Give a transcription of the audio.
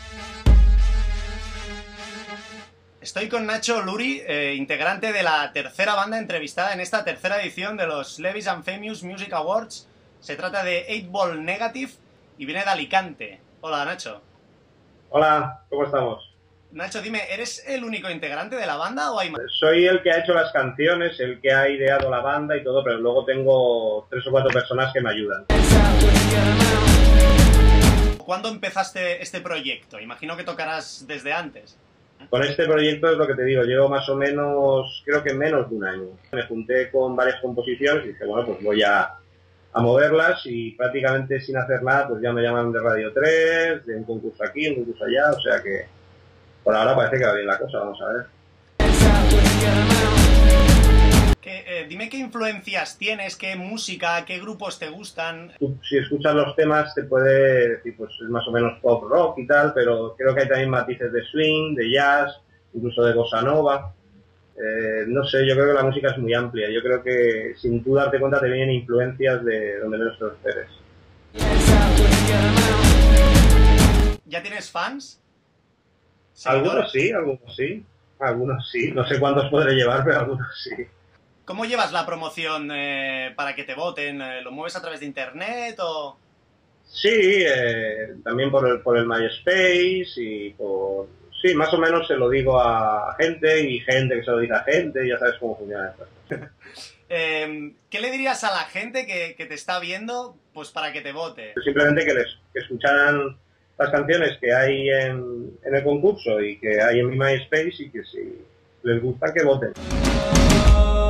Estoy con Nacho Luri, integrante de la tercera banda entrevistada en esta tercera edición de los Levis and Famous Music Awards. Se trata de 8-Ball Negative y viene de Alicante. Hola, Nacho. Hola, ¿cómo estamos? Nacho, dime, ¿eres el único integrante de la banda o hay más? Soy el que ha hecho las canciones, el que ha ideado la banda y todo, pero luego tengo 3 o 4 personas que me ayudan. ¿Cuándo empezaste este proyecto? Imagino que tocarás desde antes. Con este proyecto es lo que te digo, llevo más o menos, creo que menos de un año. Me junté con varias composiciones y dije, bueno, pues voy a moverlas y prácticamente sin hacer nada, pues ya me llaman de Radio 3, de un concurso aquí, un concurso allá, o sea que por ahora parece que va bien la cosa, vamos a ver. Dime qué influencias tienes, qué música, qué grupos te gustan. Tú, si escuchas los temas te puede decir, pues es más o menos pop rock y tal, pero creo que hay también matices de swing, de jazz, incluso de bossa nova. No sé, yo creo que la música es muy amplia. Yo creo que sin tú darte cuenta te vienen influencias de donde menos te lo esperes. ¿Ya tienes fans? Algunos sí, algunos sí. Algunos sí. No sé cuántos podré llevar, pero algunos sí. ¿Cómo llevas la promoción para que te voten? ¿Lo mueves a través de internet o...? Sí, también por el MySpace y por... Sí, más o menos se lo digo a gente y gente que se lo dice a gente, ya sabes cómo funciona esto. ¿Qué le dirías a la gente que te está viendo pues para que te vote? Simplemente que escucharan las canciones que hay en el concurso y que hay en mi MySpace y que si les gusta que voten.